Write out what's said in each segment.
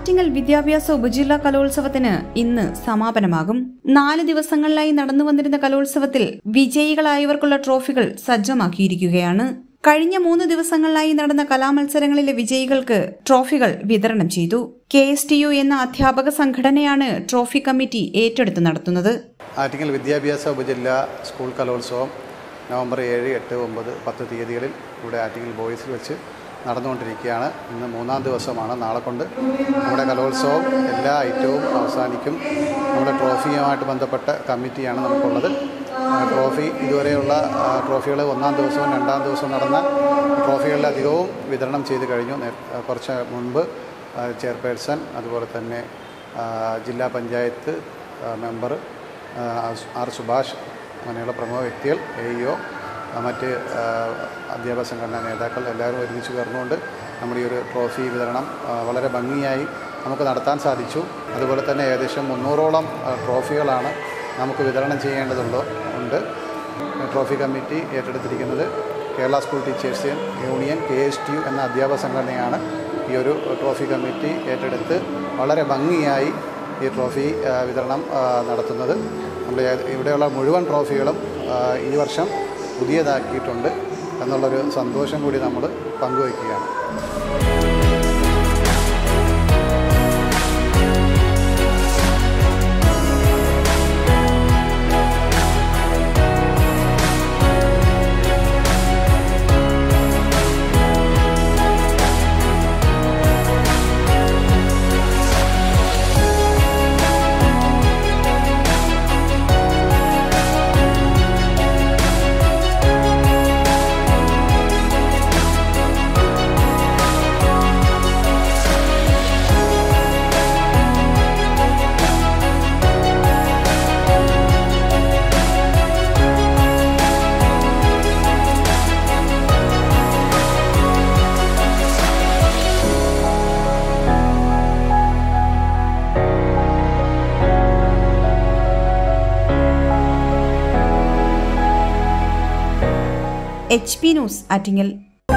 ആറ്റിങ്ങൽ വിദ്യാഭ്യാസ ഉപജില്ലാ കലോത്സവത്തിന് ഇന്ന് സമാപനമാകും. 4 ദിവസങ്ങളിലായി നടന്നുവന്നിരുന്ന കലോത്സവത്തിൽ വിജയികളായവർക്കുള്ള ട്രോഫികൾ സജ്ജമാക്കിയിരിക്കുകയാണ്. കഴിഞ്ഞ 3 ദിവസങ്ങളിലായി നടന്ന കലാമത്സരങ്ങളിലെ വിജയികൾക്ക് ട്രോഫികൾ വിതരണം ചെയ്തു. KSTU എന്ന അധ്യാപക സംഘടനയാണ് ട്രോഫി കമ്മിറ്റി ഏറ്റെടുത്ത് നടത്തുന്നത്. ആറ്റിങ്ങൽ വിദ്യാഭ്യാസ ഉപജില്ലാ സ്കൂൾ കലോത്സവം നവംബർ 7, 8, 9, 10 തീയതികളിൽ ഇവിടെ ആറ്റിങ്ങൽ ബോയ്സിൽ വെച്ച് നടന്നുകൊണ്ടിരിക്കുകയാണ്. ഇന്ന് 3-ാം ദിവസമാണ്. നാളെ കൊണ്ട് നമ്മുടെ കലോത്സവം എല്ലാ ഐറ്റവും അവസാനിക്കും. നമ്മുടെ ട്രോഫിയുമായിട്ട് ബന്ധപ്പെട്ട കമ്മിറ്റിയാണ് നമുക്കുള്ളത്. ട്രോഫി ഇതുവരെയുള്ള ട്രോഫികൾ 1-ാം ദിവസവും 2-ാം ദിവസവും നടന്ന ട്രോഫികളിലധികവും വിതരണം ചെയ്ത് കഴിഞ്ഞു. കുറച്ച് മുൻപ് ചെയർപേഴ്സൺ, അതുപോലെ തന്നെ ജില്ലാ പഞ്ചായത്ത് മെമ്പർ ആർ സുഭാഷ്, അങ്ങനെയുള്ള പ്രമുഖ വ്യക്തികൾ, AEO, മറ്റ് അധ്യാപക സംഘടനാ നേതാക്കൾ എല്ലാവരും ഒരുമിച്ച് ചേർന്നുകൊണ്ട് നമ്മുടെ ഈ ഒരു ട്രോഫി വിതരണം വളരെ ഭംഗിയായി നമുക്ക് നടത്താൻ സാധിച്ചു. അതുപോലെ തന്നെ ഏകദേശം 300ഓളം ട്രോഫികളാണ് നമുക്ക് വിതരണം ചെയ്യേണ്ടതുണ്ട്. ട്രോഫി കമ്മിറ്റി ഏറ്റെടുത്തിരിക്കുന്നത് Kerala school teachers union KSTU എന്ന അധ്യാപക സംഘടനയാണ്. ഈ ഒരു ട്രോഫി കമ്മിറ്റി ഏറ്റെടുത്ത് വളരെ ഭംഗിയായി ഈ ട്രോഫി വിതരണം നടത്തുന്നത്. നമ്മൾ ഇവിടെയുള്ള മുഴുവൻ ട്രോഫികളും ഈ വർഷം പുതിയതാക്കിയിട്ടുണ്ട് എന്നുള്ളൊരു സന്തോഷം കൂടി നമ്മൾ പങ്കുവയ്ക്കുകയാണ്. HP news Attingal.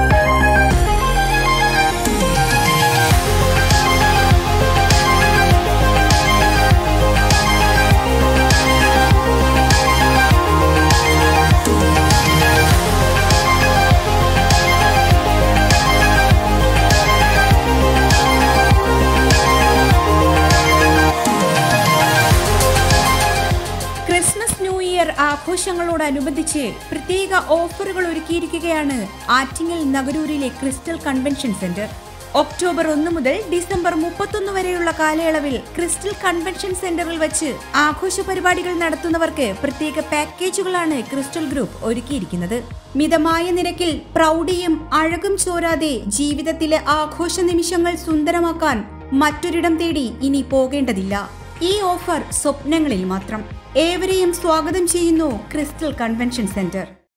ആഘോഷങ്ങളോടനുബന്ധിച്ച് പ്രത്യേക ഓഫറുകൾ ഒരുക്കിയിരിക്കുകയാണ് ആറ്റിങ്ങൽ നഗരൂരിലെ ക്രിസ്റ്റൽ കൺവെൻഷൻ സെന്റർ. ഒക്ടോബർ 1 മുതൽ ഡിസംബർ 31 വരെയുള്ള കാലയളവിൽ ക്രിസ്റ്റൽ കൺവെൻഷൻ സെന്ററിൽ വെച്ച് ആഘോഷ പരിപാടികൾ നടത്തുന്നവർക്ക് പ്രത്യേക പാക്കേജുകളാണ് ക്രിസ്റ്റൽ ഗ്രൂപ്പ് ഒരുക്കിയിരിക്കുന്നത്. മിതമായ നിരക്കിൽ പ്രൗഢിയും അഴകും ചോരാതെ ജീവിതത്തിലെ ആഘോഷ നിമിഷങ്ങൾ സുന്ദരമാക്കാൻ മറ്റൊരിടം തേടി ഇനി പോകേണ്ടതില്ല. ഈ ഓഫർ സ്വപ്നങ്ങളിൽ മാത്രം. ഏവരെയും സ്വാഗതം ചെയ്യുന്നു ക്രിസ്റ്റൽ കൺവെൻഷൻ സെന്റർ.